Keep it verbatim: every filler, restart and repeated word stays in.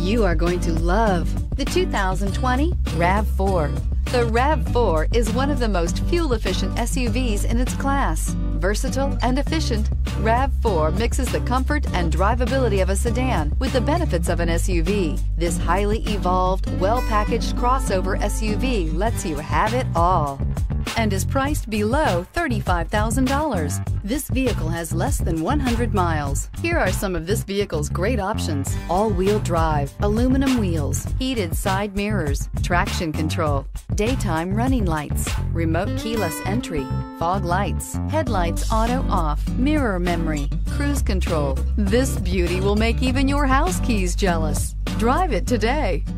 You are going to love the two thousand twenty RAV four. The RAV four is one of the most fuel-efficient S U Vs in its class. Versatile and efficient, RAV four mixes the comfort and drivability of a sedan with the benefits of an S U V. This highly evolved, well-packaged crossover S U V lets you have it all and is priced below thirty-five thousand dollars. This vehicle has less than one hundred miles. Here are some of this vehicle's great options: all-wheel drive, aluminum wheels, heated side mirrors, traction control, daytime running lights, remote keyless entry, fog lights, headlights auto off, mirror memory, cruise control. This beauty will make even your house keys jealous. Drive it today.